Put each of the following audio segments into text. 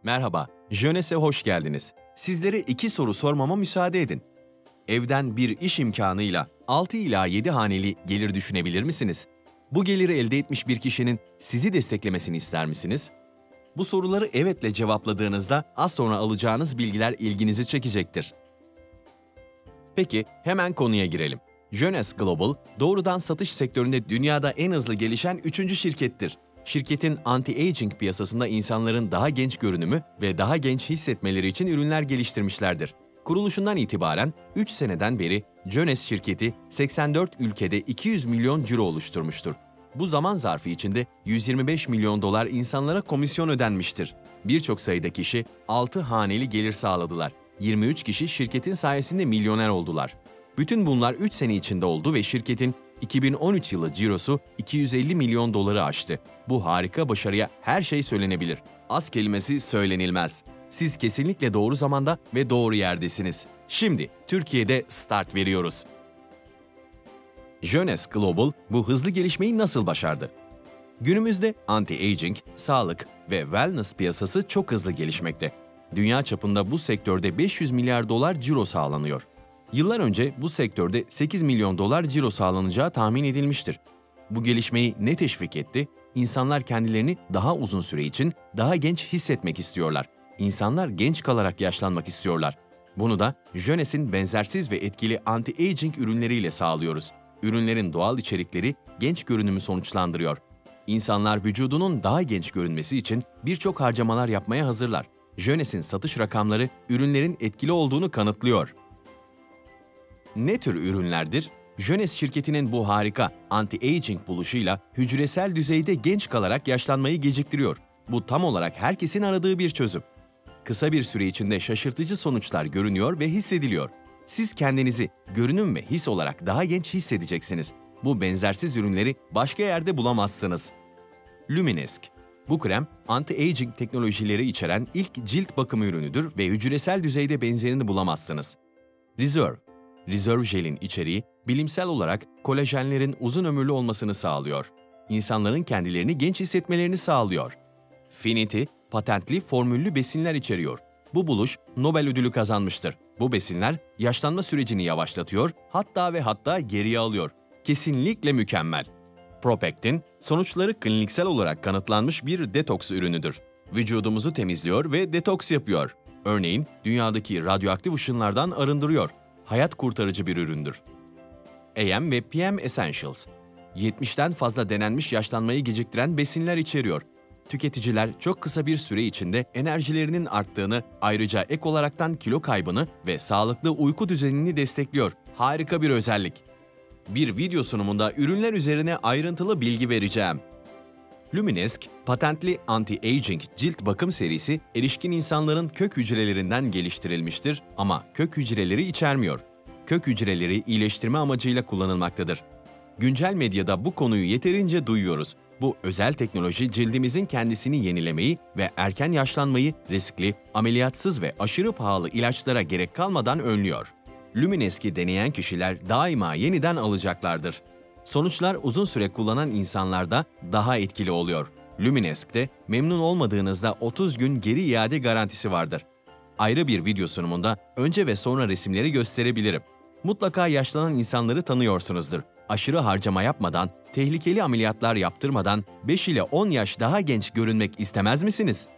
Merhaba, Jönes'e hoş geldiniz. Sizlere 2 soru sormama müsaade edin. Evden bir iş imkanıyla 6 ila 7 haneli gelir düşünebilir misiniz? Bu geliri elde etmiş bir kişinin sizi desteklemesini ister misiniz? Bu soruları evetle cevapladığınızda az sonra alacağınız bilgiler ilginizi çekecektir. Peki, hemen konuya girelim. Jönes Global, doğrudan satış sektöründe dünyada en hızlı gelişen 3. şirkettir. Şirketin anti-aging piyasasında insanların daha genç görünümü ve daha genç hissetmeleri için ürünler geliştirmişlerdir. Kuruluşundan itibaren 3 seneden beri Jönes şirketi 84 ülkede 200 milyon ciro oluşturmuştur. Bu zaman zarfı içinde 125 milyon dolar insanlara komisyon ödenmiştir. Birçok sayıda kişi 6 haneli gelir sağladılar. 23 kişi şirketin sayesinde milyoner oldular. Bütün bunlar 3 sene içinde oldu ve şirketin 2013 yılı cirosu 250 milyon doları aştı. Bu harika başarıya her şey söylenebilir. Az kelimesi söylenilmez. Siz kesinlikle doğru zamanda ve doğru yerdesiniz. Şimdi Türkiye'de start veriyoruz. Jönes Global bu hızlı gelişmeyi nasıl başardı? Günümüzde anti-aging, sağlık ve wellness piyasası çok hızlı gelişmekte. Dünya çapında bu sektörde 500 milyar dolar ciro sağlanıyor. Yıllar önce bu sektörde 8 milyon dolar ciro sağlanacağı tahmin edilmiştir. Bu gelişmeyi ne teşvik etti? İnsanlar kendilerini daha uzun süre için daha genç hissetmek istiyorlar. İnsanlar genç kalarak yaşlanmak istiyorlar. Bunu da Jönes'in benzersiz ve etkili anti-aging ürünleriyle sağlıyoruz. Ürünlerin doğal içerikleri genç görünümü sonuçlandırıyor. İnsanlar vücudunun daha genç görünmesi için birçok harcamalar yapmaya hazırlar. Jönes'in satış rakamları ürünlerin etkili olduğunu kanıtlıyor. Ne tür ürünlerdir? Jönes şirketinin bu harika anti-aging buluşuyla hücresel düzeyde genç kalarak yaşlanmayı geciktiriyor. Bu tam olarak herkesin aradığı bir çözüm. Kısa bir süre içinde şaşırtıcı sonuçlar görünüyor ve hissediliyor. Siz kendinizi görünüm ve his olarak daha genç hissedeceksiniz. Bu benzersiz ürünleri başka yerde bulamazsınız. Luminesk. Bu krem, anti-aging teknolojileri içeren ilk cilt bakımı ürünüdür ve hücresel düzeyde benzerini bulamazsınız. Reserve. Reserve jelin içeriği, bilimsel olarak kolajenlerin uzun ömürlü olmasını sağlıyor. İnsanların kendilerini genç hissetmelerini sağlıyor. Finity, patentli formüllü besinler içeriyor. Bu buluş Nobel ödülü kazanmıştır. Bu besinler yaşlanma sürecini yavaşlatıyor, hatta geriye alıyor. Kesinlikle mükemmel. Propectin, sonuçları kliniksel olarak kanıtlanmış bir detoks ürünüdür. Vücudumuzu temizliyor ve detoks yapıyor. Örneğin, dünyadaki radyoaktif ışınlardan arındırıyor. Hayat kurtarıcı bir üründür. AM ve PM Essentials, 70'ten fazla denenmiş yaşlanmayı geciktiren besinler içeriyor. Tüketiciler çok kısa bir süre içinde enerjilerinin arttığını, ayrıca ek olaraktan kilo kaybını ve sağlıklı uyku düzenini destekliyor. Harika bir özellik. Bir video sunumunda ürünler üzerine ayrıntılı bilgi vereceğim. Luminesk, patentli anti-aging cilt bakım serisi erişkin insanların kök hücrelerinden geliştirilmiştir ama kök hücreleri içermiyor. Kök hücreleri iyileştirme amacıyla kullanılmaktadır. Güncel medyada bu konuyu yeterince duyuyoruz. Bu özel teknoloji cildimizin kendisini yenilemeyi ve erken yaşlanmayı riskli, ameliyatsız ve aşırı pahalı ilaçlara gerek kalmadan önlüyor. Luminesk'i deneyen kişiler daima yeniden alacaklardır. Sonuçlar uzun süre kullanan insanlarda daha etkili oluyor. Luminesk'te memnun olmadığınızda 30 gün geri iade garantisi vardır. Ayrı bir video sunumunda önce ve sonra resimleri gösterebilirim. Mutlaka yaşlanan insanları tanıyorsunuzdur. Aşırı harcama yapmadan, tehlikeli ameliyatlar yaptırmadan 5 ile 10 yaş daha genç görünmek istemez misiniz?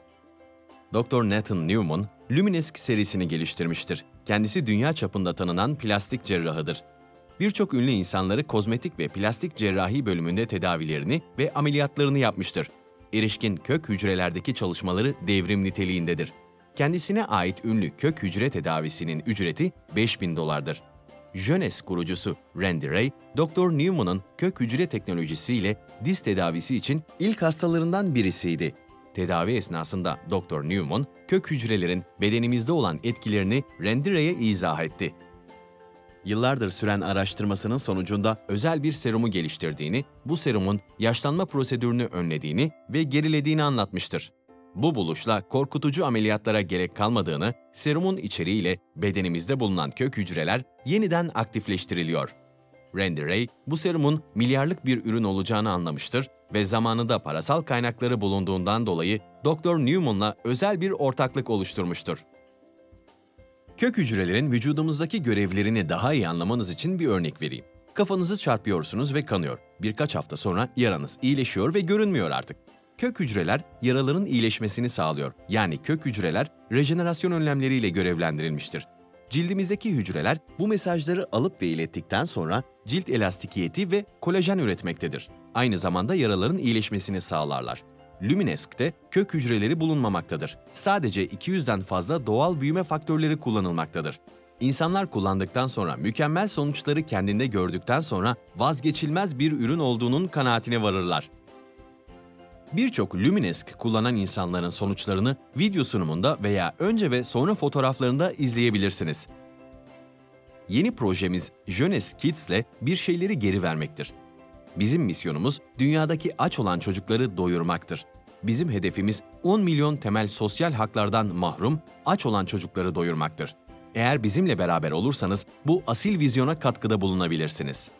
Dr. Nathan Newman, Luminesk serisini geliştirmiştir. Kendisi dünya çapında tanınan plastik cerrahıdır. Birçok ünlü insanları kozmetik ve plastik cerrahi bölümünde tedavilerini ve ameliyatlarını yapmıştır. Erişkin kök hücrelerdeki çalışmaları devrim niteliğindedir. Kendisine ait ünlü kök hücre tedavisinin ücreti $5.000'dır. Jönes kurucusu Randy Ray, Dr. Newman'ın kök hücre teknolojisiyle diz tedavisi için ilk hastalarından birisiydi. Tedavi esnasında Dr. Newman, kök hücrelerin bedenimizde olan etkilerini Randy Ray'e izah etti. Yıllardır süren araştırmasının sonucunda özel bir serumu geliştirdiğini, bu serumun yaşlanma prosedürünü önlediğini ve gerilediğini anlatmıştır. Bu buluşla korkutucu ameliyatlara gerek kalmadığını, serumun içeriğiyle bedenimizde bulunan kök hücreler yeniden aktifleştiriliyor. Randy Wray, bu serumun milyarlık bir ürün olacağını anlamıştır ve zamanında parasal kaynakları bulunduğundan dolayı Dr. Newman'la özel bir ortaklık oluşturmuştur. Kök hücrelerin vücudumuzdaki görevlerini daha iyi anlamanız için bir örnek vereyim. Kafanızı çarpıyorsunuz ve kanıyor. Birkaç hafta sonra yaranız iyileşiyor ve görünmüyor artık. Kök hücreler yaraların iyileşmesini sağlıyor. Yani kök hücreler rejenerasyon önlemleriyle görevlendirilmiştir. Cildimizdeki hücreler bu mesajları alıp ve ilettikten sonra cilt elastikiyeti ve kolajen üretmektedir. Aynı zamanda yaraların iyileşmesini sağlarlar. Luminesk'te kök hücreleri bulunmamaktadır. Sadece 200'den fazla doğal büyüme faktörleri kullanılmaktadır. İnsanlar kullandıktan sonra mükemmel sonuçları kendinde gördükten sonra vazgeçilmez bir ürün olduğunun kanaatine varırlar. Birçok Luminesk kullanan insanların sonuçlarını video sunumunda veya önce ve sonra fotoğraflarında izleyebilirsiniz. Yeni projemiz Jeunesse Kids'le bir şeyleri geri vermektir. Bizim misyonumuz dünyadaki aç olan çocukları doyurmaktır. Bizim hedefimiz 10 milyon temel sosyal haklardan mahrum, aç olan çocukları doyurmaktır. Eğer bizimle beraber olursanız bu asil vizyona katkıda bulunabilirsiniz.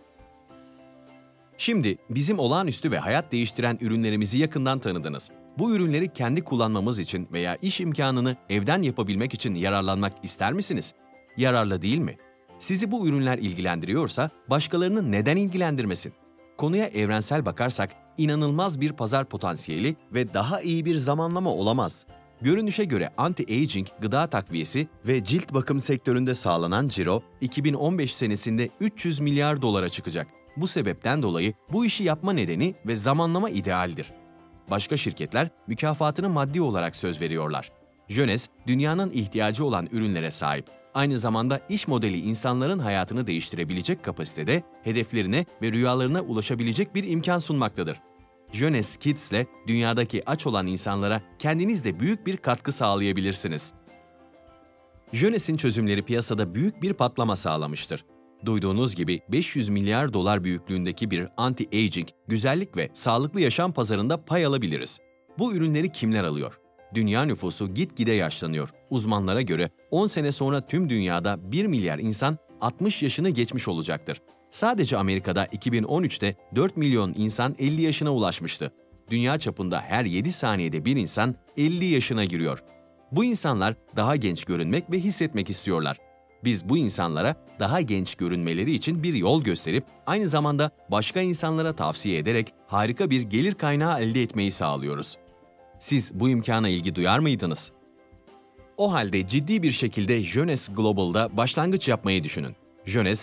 Şimdi bizim olağanüstü ve hayat değiştiren ürünlerimizi yakından tanıdınız. Bu ürünleri kendi kullanmamız için veya iş imkanını evden yapabilmek için yararlanmak ister misiniz? Yararlı değil mi? Sizi bu ürünler ilgilendiriyorsa başkalarını neden ilgilendirmesin? Konuya evrensel bakarsak inanılmaz bir pazar potansiyeli ve daha iyi bir zamanlama olamaz. Görünüşe göre anti-aging gıda takviyesi ve cilt bakım sektöründe sağlanan ciro 2015 senesinde 300 milyar dolara çıkacak. Bu sebepten dolayı bu işi yapma nedeni ve zamanlama idealdir. Başka şirketler mükafatını maddi olarak söz veriyorlar. Jeunesse, dünyanın ihtiyacı olan ürünlere sahip. Aynı zamanda iş modeli insanların hayatını değiştirebilecek kapasitede, hedeflerine ve rüyalarına ulaşabilecek bir imkan sunmaktadır. Jeunesse Kids'le dünyadaki aç olan insanlara kendiniz de büyük bir katkı sağlayabilirsiniz. Jeunesse'in çözümleri piyasada büyük bir patlama sağlamıştır. Duyduğunuz gibi 500 milyar dolar büyüklüğündeki bir anti-aging, güzellik ve sağlıklı yaşam pazarında pay alabiliriz. Bu ürünleri kimler alıyor? Dünya nüfusu gitgide yaşlanıyor. Uzmanlara göre 10 sene sonra tüm dünyada 1 milyar insan 60 yaşını geçmiş olacaktır. Sadece Amerika'da 2013'te 4 milyon insan 50 yaşına ulaşmıştı. Dünya çapında her 7 saniyede bir insan 50 yaşına giriyor. Bu insanlar daha genç görünmek ve hissetmek istiyorlar. Biz bu insanlara daha genç görünmeleri için bir yol gösterip aynı zamanda başka insanlara tavsiye ederek harika bir gelir kaynağı elde etmeyi sağlıyoruz. Siz bu imkana ilgi duyar mıydınız? O halde ciddi bir şekilde Jeunesse Global'da başlangıç yapmayı düşünün. Jeunesse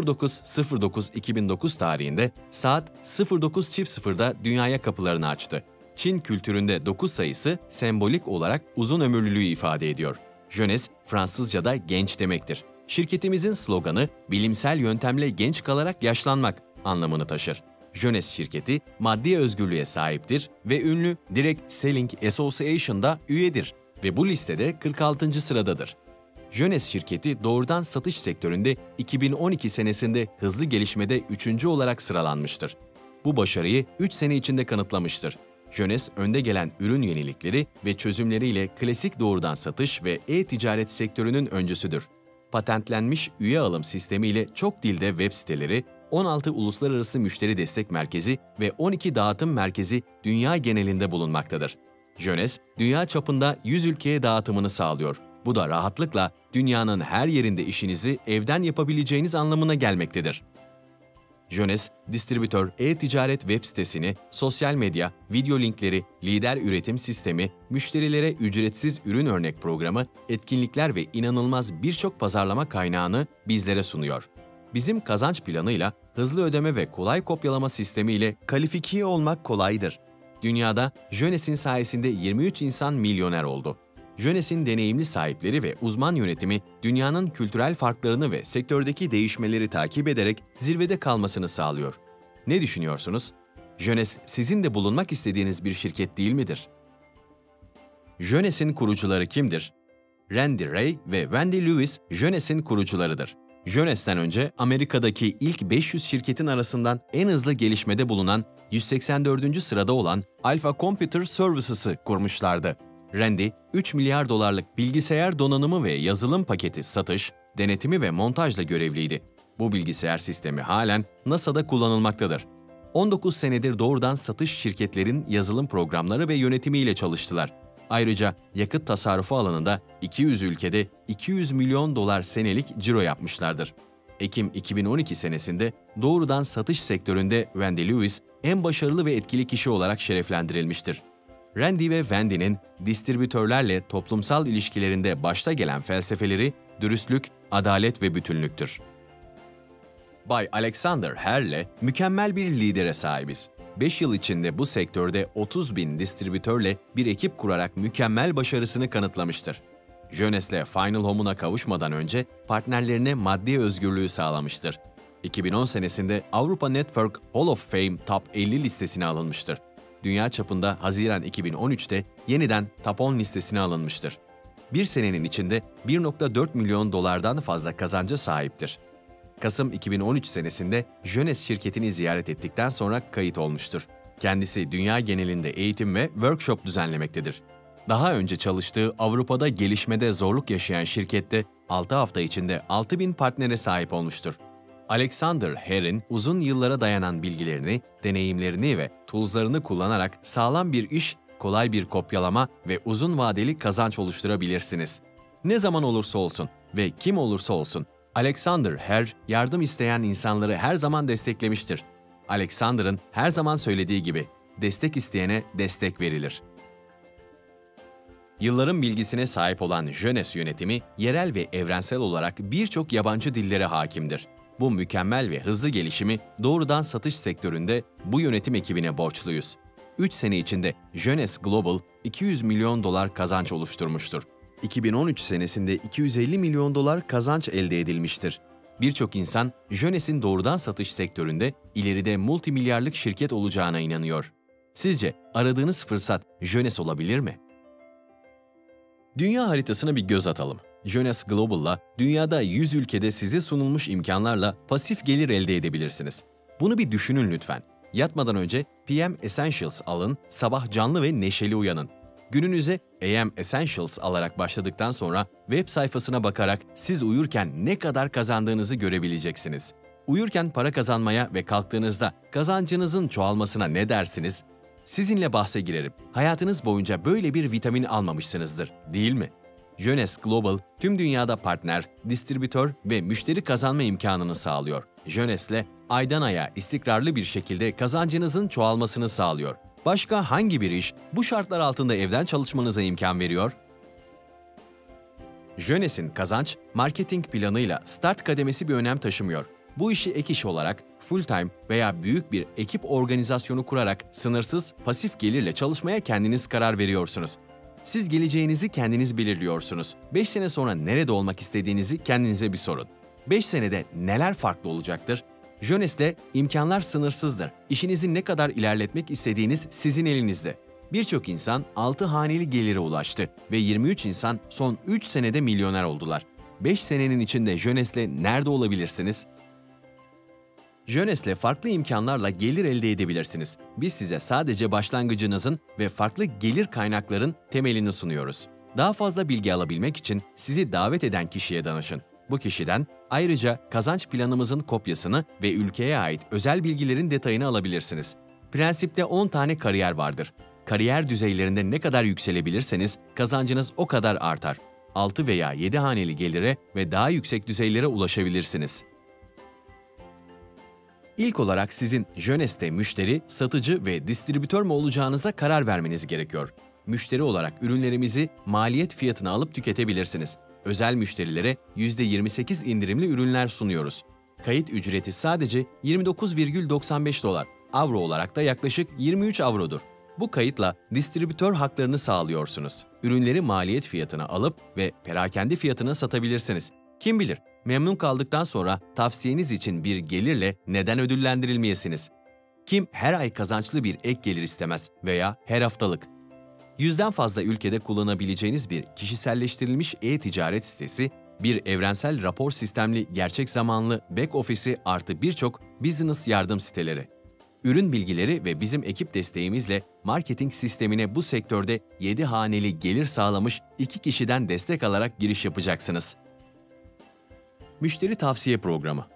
09.09.2009 tarihinde saat 09.00'da dünyaya kapılarını açtı. Çin kültüründe 9 sayısı sembolik olarak uzun ömürlülüğü ifade ediyor. Jeunesse, Fransızca'da genç demektir. Şirketimizin sloganı bilimsel yöntemle genç kalarak yaşlanmak anlamını taşır. Jeunesse şirketi maddi özgürlüğe sahiptir ve ünlü Direct Selling Association'da üyedir ve bu listede 46. sıradadır. Jeunesse şirketi doğrudan satış sektöründe 2012 senesinde hızlı gelişmede 3. olarak sıralanmıştır. Bu başarıyı 3 sene içinde kanıtlamıştır. Jeunesse, önde gelen ürün yenilikleri ve çözümleriyle klasik doğrudan satış ve e-ticaret sektörünün öncüsüdür. Patentlenmiş üye alım sistemiyle çok dilde web siteleri, 16 uluslararası müşteri destek merkezi ve 12 dağıtım merkezi dünya genelinde bulunmaktadır. Jeunesse, dünya çapında 100 ülkeye dağıtımını sağlıyor. Bu da rahatlıkla dünyanın her yerinde işinizi evden yapabileceğiniz anlamına gelmektedir. Jeunesse, distribütör e-ticaret web sitesini, sosyal medya, video linkleri, lider üretim sistemi, müşterilere ücretsiz ürün örnek programı, etkinlikler ve inanılmaz birçok pazarlama kaynağını bizlere sunuyor. Bizim kazanç planıyla, hızlı ödeme ve kolay kopyalama sistemiyle kalifiye olmak kolaydır. Dünyada Jeunesse'in sayesinde 23 insan milyoner oldu. Jeunesse'in deneyimli sahipleri ve uzman yönetimi dünyanın kültürel farklarını ve sektördeki değişmeleri takip ederek zirvede kalmasını sağlıyor. Ne düşünüyorsunuz? Jeunesse sizin de bulunmak istediğiniz bir şirket değil midir? Jeunesse'in kurucuları kimdir? Randy Wray ve Wendy Lewis Jeunesse'in kurucularıdır. Jeunesse'den önce Amerika'daki ilk 500 şirketin arasından en hızlı gelişmede bulunan 184. sırada olan Alpha Computer Services'ı kurmuşlardı. Randy, 3 milyar dolarlık bilgisayar donanımı ve yazılım paketi satış, denetimi ve montajla görevliydi. Bu bilgisayar sistemi halen NASA'da kullanılmaktadır. 19 senedir doğrudan satış şirketlerin yazılım programları ve yönetimiyle çalıştılar. Ayrıca yakıt tasarrufu alanında 200 ülkede 200 milyon dolar senelik ciro yapmışlardır. Ekim 2012 senesinde doğrudan satış sektöründe Wendy Lewis en başarılı ve etkili kişi olarak şereflendirilmiştir. Randy ve Wendy'nin distribütörlerle toplumsal ilişkilerinde başta gelen felsefeleri dürüstlük, adalet ve bütünlüktür. Bay Alexander Herr'le mükemmel bir lidere sahibiz. 5 yıl içinde bu sektörde 30.000 distribütörle bir ekip kurarak mükemmel başarısını kanıtlamıştır. Jones'le Final Home'una kavuşmadan önce partnerlerine maddi özgürlüğü sağlamıştır. 2010 senesinde Avrupa Network Hall of Fame Top 50 listesine alınmıştır. Dünya çapında Haziran 2013'te yeniden Top 10 listesine alınmıştır. Bir senenin içinde 1,4 milyon dolardan fazla kazanca sahiptir. Kasım 2013 senesinde Jones şirketini ziyaret ettikten sonra kayıt olmuştur. Kendisi dünya genelinde eğitim ve workshop düzenlemektedir. Daha önce çalıştığı Avrupa'da gelişmede zorluk yaşayan şirkette 6 hafta içinde 6.000 partnere sahip olmuştur. Alexander Herr'in uzun yıllara dayanan bilgilerini, deneyimlerini ve tools'larını kullanarak sağlam bir iş, kolay bir kopyalama ve uzun vadeli kazanç oluşturabilirsiniz. Ne zaman olursa olsun ve kim olursa olsun, Alexander Herr, yardım isteyen insanları her zaman desteklemiştir. Alexander'ın her zaman söylediği gibi, destek isteyene destek verilir. Yılların bilgisine sahip olan Jones yönetimi, yerel ve evrensel olarak birçok yabancı dillere hakimdir. Bu mükemmel ve hızlı gelişimi doğrudan satış sektöründe bu yönetim ekibine borçluyuz. 3 sene içinde Jones Global 200 milyon dolar kazanç oluşturmuştur. 2013 senesinde 250 milyon dolar kazanç elde edilmiştir. Birçok insan Jones'in doğrudan satış sektöründe ileride multimilyarlık şirket olacağına inanıyor. Sizce aradığınız fırsat Jones olabilir mi? Dünya haritasına bir göz atalım. Jones Global'la dünyada 100 ülkede size sunulmuş imkanlarla pasif gelir elde edebilirsiniz. Bunu bir düşünün lütfen. Yatmadan önce PM Essentials alın, sabah canlı ve neşeli uyanın. Gününüze AM Essentials alarak başladıktan sonra web sayfasına bakarak siz uyurken ne kadar kazandığınızı görebileceksiniz. Uyurken para kazanmaya ve kalktığınızda kazancınızın çoğalmasına ne dersiniz? Sizinle bahse girerim. Hayatınız boyunca böyle bir vitamin almamışsınızdır, değil mi? Jones Global, tüm dünyada partner, distribütör ve müşteri kazanma imkanını sağlıyor. Jones'le aydan aya istikrarlı bir şekilde kazancınızın çoğalmasını sağlıyor. Başka hangi bir iş bu şartlar altında evden çalışmanıza imkan veriyor? Jones'in kazanç, marketing planıyla start kademesi bir önem taşımıyor. Bu işi ek iş olarak, full-time veya büyük bir ekip organizasyonu kurarak sınırsız, pasif gelirle çalışmaya kendiniz karar veriyorsunuz. Siz geleceğinizi kendiniz belirliyorsunuz. 5 sene sonra nerede olmak istediğinizi kendinize bir sorun. 5 senede neler farklı olacaktır? Jones'te imkanlar sınırsızdır. İşinizi ne kadar ilerletmek istediğiniz sizin elinizde. Birçok insan 6 haneli gelire ulaştı ve 23 insan son 3 senede milyoner oldular. 5 senenin içinde Jones'le nerede olabilirsiniz? Jones'le farklı imkanlarla gelir elde edebilirsiniz. Biz size sadece başlangıcınızın ve farklı gelir kaynakların temelini sunuyoruz. Daha fazla bilgi alabilmek için sizi davet eden kişiye danışın. Bu kişiden ayrıca kazanç planımızın kopyasını ve ülkeye ait özel bilgilerin detayını alabilirsiniz. Prensipte 10 tane kariyer vardır. Kariyer düzeylerinde ne kadar yükselebilirseniz kazancınız o kadar artar. 6 veya 7 haneli gelire ve daha yüksek düzeylere ulaşabilirsiniz. İlk olarak sizin Jones'te müşteri, satıcı ve distribütör mü olacağınıza karar vermeniz gerekiyor. Müşteri olarak ürünlerimizi maliyet fiyatına alıp tüketebilirsiniz. Özel müşterilere %28 indirimli ürünler sunuyoruz. Kayıt ücreti sadece 29,95 dolar. Avro olarak da yaklaşık 23 avrodur. Bu kayıtla distribütör haklarını sağlıyorsunuz. Ürünleri maliyet fiyatına alıp ve perakende fiyatına satabilirsiniz. Kim bilir, memnun kaldıktan sonra tavsiyeniz için bir gelirle neden ödüllendirilmeyesiniz? Kim her ay kazançlı bir ek gelir istemez veya her haftalık? 100'den fazla ülkede kullanabileceğiniz bir kişiselleştirilmiş e-ticaret sitesi, bir evrensel rapor sistemli gerçek zamanlı back ofisi artı birçok business yardım siteleri. Ürün bilgileri ve bizim ekip desteğimizle marketing sistemine bu sektörde 7 haneli gelir sağlamış 2 kişiden destek alarak giriş yapacaksınız. Müşteri tavsiye programı.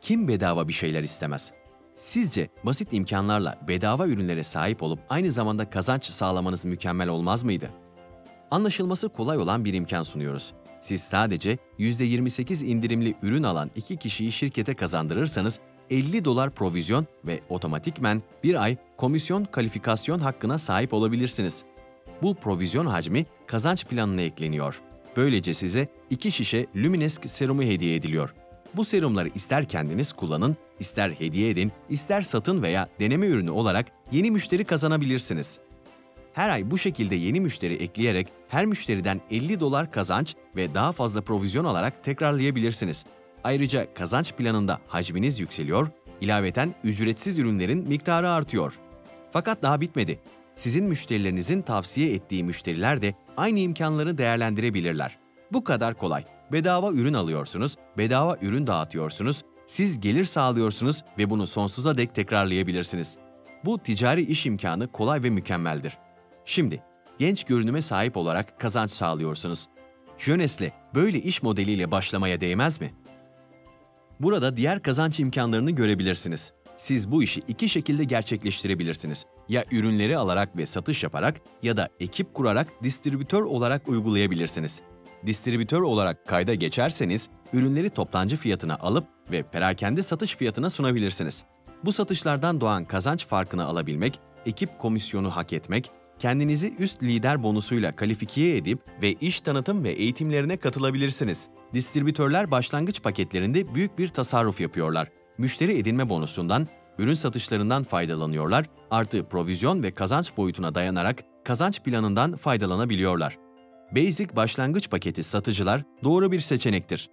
Kim bedava bir şeyler istemez? Sizce basit imkanlarla bedava ürünlere sahip olup aynı zamanda kazanç sağlamanız mükemmel olmaz mıydı? Anlaşılması kolay olan bir imkan sunuyoruz. Siz sadece %28 indirimli ürün alan 2 kişiyi şirkete kazandırırsanız $50 provizyon ve otomatikmen bir ay komisyon kalifikasyon hakkına sahip olabilirsiniz. Bu provizyon hacmi kazanç planına ekleniyor. Böylece size 2 şişe Luminesk serumu hediye ediliyor. Bu serumları ister kendiniz kullanın, ister hediye edin, ister satın veya deneme ürünü olarak yeni müşteri kazanabilirsiniz. Her ay bu şekilde yeni müşteri ekleyerek her müşteriden $50 kazanç ve daha fazla provizyon alarak tekrarlayabilirsiniz. Ayrıca kazanç planında hacminiz yükseliyor, ilaveten ücretsiz ürünlerin miktarı artıyor. Fakat daha bitmedi. Sizin müşterilerinizin tavsiye ettiği müşteriler de aynı imkanları değerlendirebilirler. Bu kadar kolay. Bedava ürün alıyorsunuz, bedava ürün dağıtıyorsunuz, siz gelir sağlıyorsunuz ve bunu sonsuza dek tekrarlayabilirsiniz. Bu ticari iş imkanı kolay ve mükemmeldir. Şimdi, genç görünüme sahip olarak kazanç sağlıyorsunuz. Jönes'le böyle iş modeliyle başlamaya değmez mi? Burada diğer kazanç imkanlarını görebilirsiniz. Siz bu işi 2 şekilde gerçekleştirebilirsiniz. Ya ürünleri alarak ve satış yaparak ya da ekip kurarak distribütör olarak uygulayabilirsiniz. Distribütör olarak kayda geçerseniz, ürünleri toptancı fiyatına alıp ve perakende satış fiyatına sunabilirsiniz. Bu satışlardan doğan kazanç farkını alabilmek, ekip komisyonu hak etmek, kendinizi üst lider bonusuyla kalifiye edip ve iş tanıtım ve eğitimlerine katılabilirsiniz. Distribütörler başlangıç paketlerinde büyük bir tasarruf yapıyorlar. Müşteri edinme bonusundan, ürün satışlarından faydalanıyorlar, artı provizyon ve kazanç boyutuna dayanarak kazanç planından faydalanabiliyorlar. Basic başlangıç paketi satıcılar doğru bir seçenektir.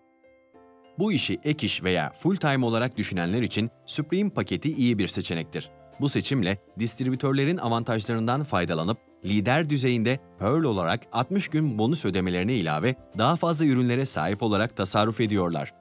Bu işi ek iş veya full time olarak düşünenler için Supreme paketi iyi bir seçenektir. Bu seçimle distribütörlerin avantajlarından faydalanıp lider düzeyinde Pearl olarak 60 gün bonus ödemelerine ilave daha fazla ürünlere sahip olarak tasarruf ediyorlar.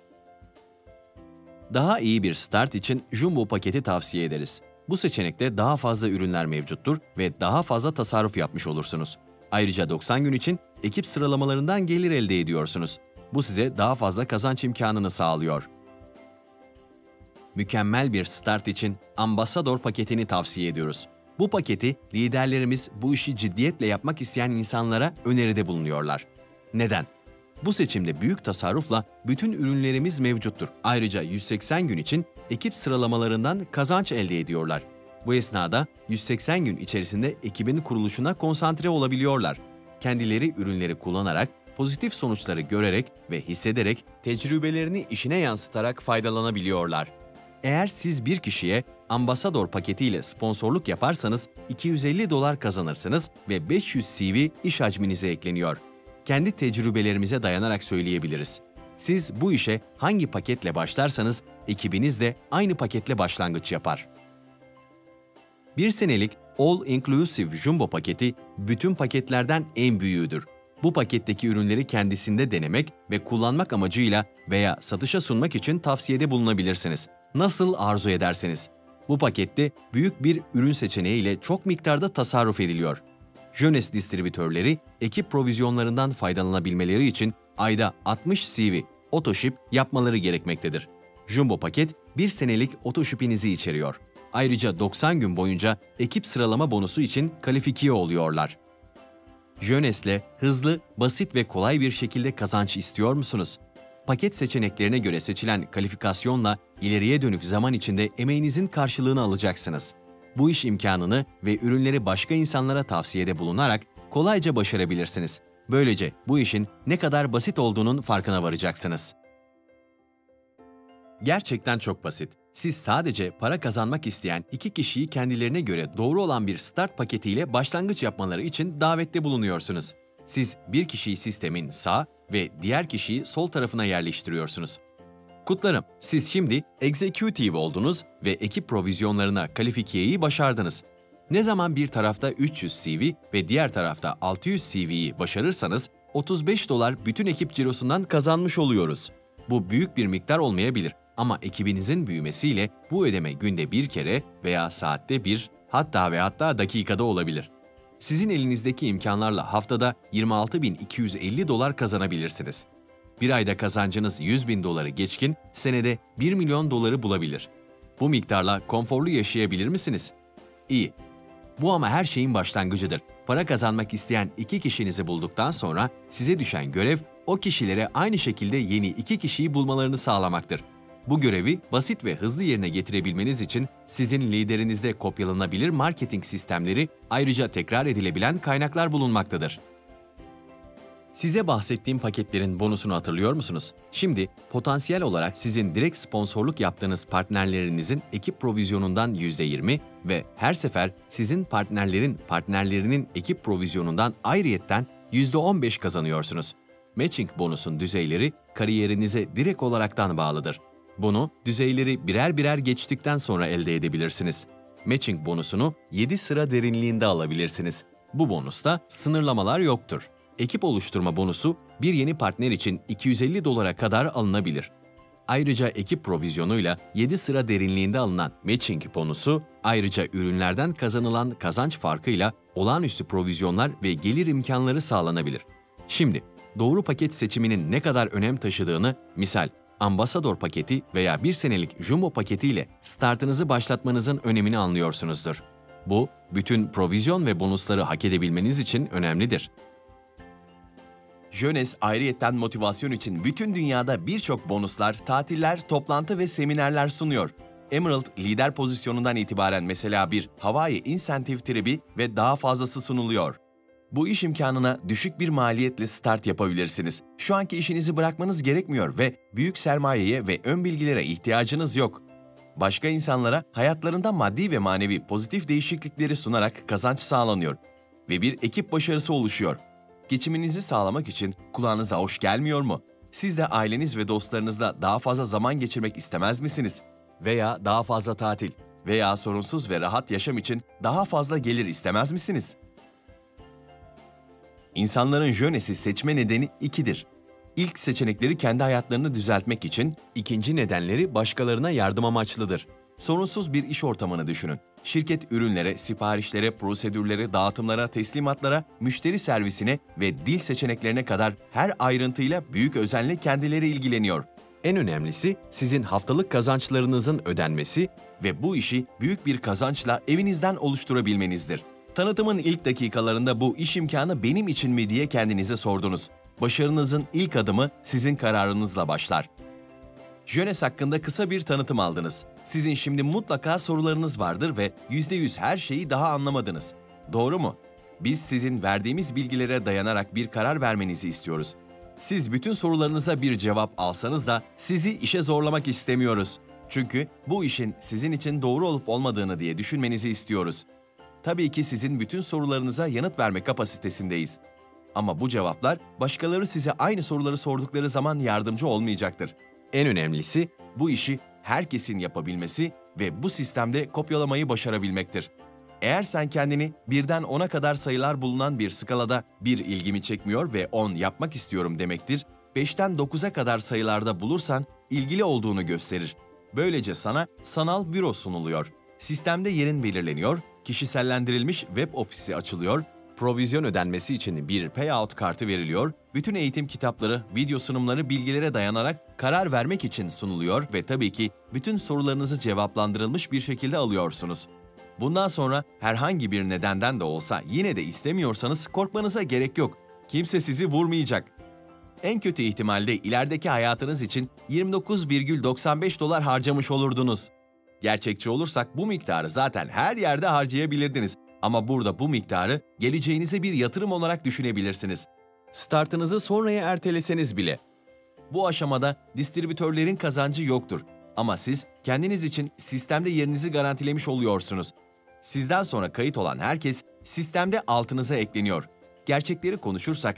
Daha iyi bir start için Jumbo paketi tavsiye ederiz. Bu seçenekte daha fazla ürünler mevcuttur ve daha fazla tasarruf yapmış olursunuz. Ayrıca 90 gün için ekip sıralamalarından gelir elde ediyorsunuz. Bu size daha fazla kazanç imkanını sağlıyor. Mükemmel bir start için Ambassador paketini tavsiye ediyoruz. Bu paketi liderlerimiz bu işi ciddiyetle yapmak isteyen insanlara öneride bulunuyorlar. Neden? Bu seçimde büyük tasarrufla bütün ürünlerimiz mevcuttur. Ayrıca 180 gün için ekip sıralamalarından kazanç elde ediyorlar. Bu esnada 180 gün içerisinde ekibin kuruluşuna konsantre olabiliyorlar. Kendileri ürünleri kullanarak, pozitif sonuçları görerek ve hissederek tecrübelerini işine yansıtarak faydalanabiliyorlar. Eğer siz bir kişiye Ambassador paketiyle sponsorluk yaparsanız $250 kazanırsınız ve 500 CV iş hacminize ekleniyor. Kendi tecrübelerimize dayanarak söyleyebiliriz. Siz bu işe hangi paketle başlarsanız ekibiniz de aynı paketle başlangıç yapar. 1 senelik All Inclusive Jumbo paketi bütün paketlerden en büyüğüdür. Bu paketteki ürünleri kendisinde denemek ve kullanmak amacıyla veya satışa sunmak için tavsiyede bulunabilirsiniz. Nasıl arzu ederseniz. Bu pakette büyük bir ürün seçeneğiyle çok miktarda tasarruf ediliyor. Jönes distribütörleri ekip provizyonlarından faydalanabilmeleri için ayda 60 CV otoship yapmaları gerekmektedir. Jumbo paket 1 senelik otoship'inizi içeriyor. Ayrıca 90 gün boyunca ekip sıralama bonusu için kalifiye oluyorlar. Jönes'le hızlı, basit ve kolay bir şekilde kazanç istiyor musunuz? Paket seçeneklerine göre seçilen kalifikasyonla ileriye dönük zaman içinde emeğinizin karşılığını alacaksınız. Bu iş imkanını ve ürünleri başka insanlara tavsiyede bulunarak kolayca başarabilirsiniz. Böylece bu işin ne kadar basit olduğunun farkına varacaksınız. Gerçekten çok basit. Siz sadece para kazanmak isteyen 2 kişiyi kendilerine göre doğru olan bir start paketiyle başlangıç yapmaları için davette bulunuyorsunuz. Siz bir kişiyi sistemin sağ ve diğer kişiyi sol tarafına yerleştiriyorsunuz. Kutlarım, siz şimdi executive oldunuz ve ekip provizyonlarına kalifiyeyi başardınız. Ne zaman bir tarafta 300 CV ve diğer tarafta 600 CV'yi başarırsanız $35 bütün ekip cirosundan kazanmış oluyoruz. Bu büyük bir miktar olmayabilir ama ekibinizin büyümesiyle bu ödeme günde bir kere veya saatte bir, hatta dakikada olabilir. Sizin elinizdeki imkanlarla haftada $26.250 kazanabilirsiniz. Bir ayda kazancınız 100 bin doları geçkin, senede 1 milyon doları bulabilir. Bu miktarla konforlu yaşayabilir misiniz? İyi. Bu ama her şeyin başlangıcıdır. Para kazanmak isteyen 2 kişinizi bulduktan sonra size düşen görev o kişilere aynı şekilde yeni 2 kişiyi bulmalarını sağlamaktır. Bu görevi basit ve hızlı yerine getirebilmeniz için sizin liderinizde kopyalanabilir marketing sistemleri, ayrıca tekrar edilebilen kaynaklar bulunmaktadır. Size bahsettiğim paketlerin bonusunu hatırlıyor musunuz? Şimdi potansiyel olarak sizin direkt sponsorluk yaptığınız partnerlerinizin ekip provizyonundan %20 ve her sefer sizin partnerlerinin ekip provizyonundan ayrıyetten %15 kazanıyorsunuz. Matching bonusun düzeyleri kariyerinize direkt olaraktan bağlıdır. Bunu düzeyleri birer birer geçtikten sonra elde edebilirsiniz. Matching bonusunu 7 sıra derinliğinde alabilirsiniz. Bu bonusta sınırlamalar yoktur. Ekip oluşturma bonusu bir yeni partner için 250 dolara kadar alınabilir. Ayrıca ekip provizyonuyla 7 sıra derinliğinde alınan matching bonusu, ayrıca ürünlerden kazanılan kazanç farkıyla olağanüstü provizyonlar ve gelir imkanları sağlanabilir. Şimdi, doğru paket seçiminin ne kadar önem taşıdığını, misal Ambassador paketi veya 1 senelik Jumbo paketi ile startınızı başlatmanızın önemini anlıyorsunuzdur. Bu, bütün provizyon ve bonusları hak edebilmeniz için önemlidir. Jönes ayrıyetten motivasyon için bütün dünyada birçok bonuslar, tatiller, toplantı ve seminerler sunuyor. Emerald lider pozisyonundan itibaren mesela bir Hawaii Incentive tribi ve daha fazlası sunuluyor. Bu iş imkanına düşük bir maliyetle start yapabilirsiniz. Şu anki işinizi bırakmanız gerekmiyor ve büyük sermayeye ve ön bilgilere ihtiyacınız yok. Başka insanlara hayatlarında maddi ve manevi pozitif değişiklikleri sunarak kazanç sağlanıyor ve bir ekip başarısı oluşuyor. Geçiminizi sağlamak için kulağınıza hoş gelmiyor mu? Siz de aileniz ve dostlarınızla daha fazla zaman geçirmek istemez misiniz? Veya daha fazla tatil veya sorunsuz ve rahat yaşam için daha fazla gelir istemez misiniz? İnsanların Jönes'i seçme nedeni 2'dir. İlk seçenekleri kendi hayatlarını düzeltmek için, ikinci nedenleri başkalarına yardım amaçlıdır. Sorunsuz bir iş ortamını düşünün. Şirket ürünlere, siparişlere, prosedürlere, dağıtımlara, teslimatlara, müşteri servisine ve dil seçeneklerine kadar her ayrıntıyla büyük özenle kendileri ilgileniyor. En önemlisi sizin haftalık kazançlarınızın ödenmesi ve bu işi büyük bir kazançla evinizden oluşturabilmenizdir. Tanıtımın ilk dakikalarında bu iş imkanı benim için mi diye kendinize sordunuz. Başarınızın ilk adımı sizin kararınızla başlar. Jönes hakkında kısa bir tanıtım aldınız. Sizin şimdi mutlaka sorularınız vardır ve %100 her şeyi daha anlamadınız. Doğru mu? Biz sizin verdiğimiz bilgilere dayanarak bir karar vermenizi istiyoruz. Siz bütün sorularınıza bir cevap alsanız da sizi işe zorlamak istemiyoruz. Çünkü bu işin sizin için doğru olup olmadığını diye düşünmenizi istiyoruz. Tabii ki sizin bütün sorularınıza yanıt verme kapasitesindeyiz. Ama bu cevaplar başkaları size aynı soruları sordukları zaman yardımcı olmayacaktır. En önemlisi bu işi herkesin yapabilmesi ve bu sistemde kopyalamayı başarabilmektir. Eğer sen kendini 1'den 10'a kadar sayılar bulunan bir skalada 1 ilgimi çekmiyor ve 10 yapmak istiyorum demektir, 5'ten 9'a kadar sayılarda bulursan ilgili olduğunu gösterir. Böylece sana sanal büro sunuluyor. Sistemde yerin belirleniyor, kişisellendirilmiş web ofisi açılıyor, provizyon ödenmesi için bir payout kartı veriliyor, bütün eğitim kitapları, video sunumları bilgilere dayanarak karar vermek için sunuluyor ve tabii ki bütün sorularınızı cevaplandırılmış bir şekilde alıyorsunuz. Bundan sonra herhangi bir nedenden de olsa yine de istemiyorsanız korkmanıza gerek yok. Kimse sizi vurmayacak. En kötü ihtimalde ilerideki hayatınız için 29,95 dolar harcamış olurdunuz. Gerçekçi olursak bu miktarı zaten her yerde harcayabilirdiniz. Ama burada bu miktarı geleceğinize bir yatırım olarak düşünebilirsiniz. Startınızı sonraya erteleseniz bile. Bu aşamada distribütörlerin kazancı yoktur. Ama siz kendiniz için sistemde yerinizi garantilemiş oluyorsunuz. Sizden sonra kayıt olan herkes sistemde altınıza ekleniyor. Gerçekleri konuşursak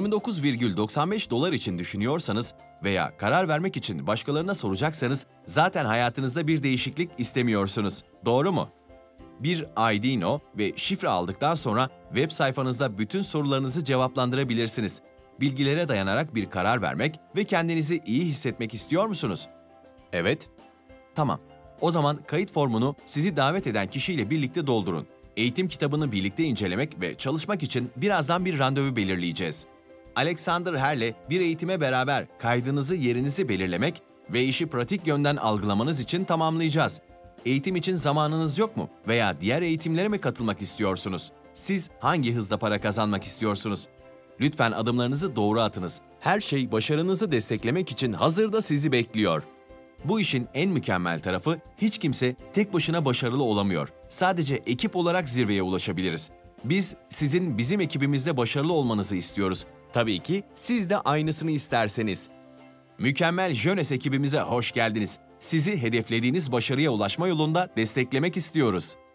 29,95 dolar için düşünüyorsanız veya karar vermek için başkalarına soracaksanız zaten hayatınızda bir değişiklik istemiyorsunuz. Doğru mu? Bir ID ve şifre aldıktan sonra web sayfanızda bütün sorularınızı cevaplandırabilirsiniz. Bilgilere dayanarak bir karar vermek ve kendinizi iyi hissetmek istiyor musunuz? Evet. Tamam. O zaman kayıt formunu sizi davet eden kişiyle birlikte doldurun. Eğitim kitabını birlikte incelemek ve çalışmak için birazdan bir randevu belirleyeceğiz. Alexander Her'le bir eğitime beraber kaydınızı, yerinizi belirlemek ve işi pratik yönden algılamanız için tamamlayacağız. Eğitim için zamanınız yok mu? Veya diğer eğitimlere mi katılmak istiyorsunuz? Siz hangi hızda para kazanmak istiyorsunuz? Lütfen adımlarınızı doğru atınız. Her şey başarınızı desteklemek için hazırda sizi bekliyor. Bu işin en mükemmel tarafı, hiç kimse tek başına başarılı olamıyor. Sadece ekip olarak zirveye ulaşabiliriz. Biz sizin bizim ekibimizde başarılı olmanızı istiyoruz. Tabii ki siz de aynısını isterseniz. Mükemmel Jönes ekibimize hoş geldiniz. Sizi hedeflediğiniz başarıya ulaşma yolunda desteklemek istiyoruz.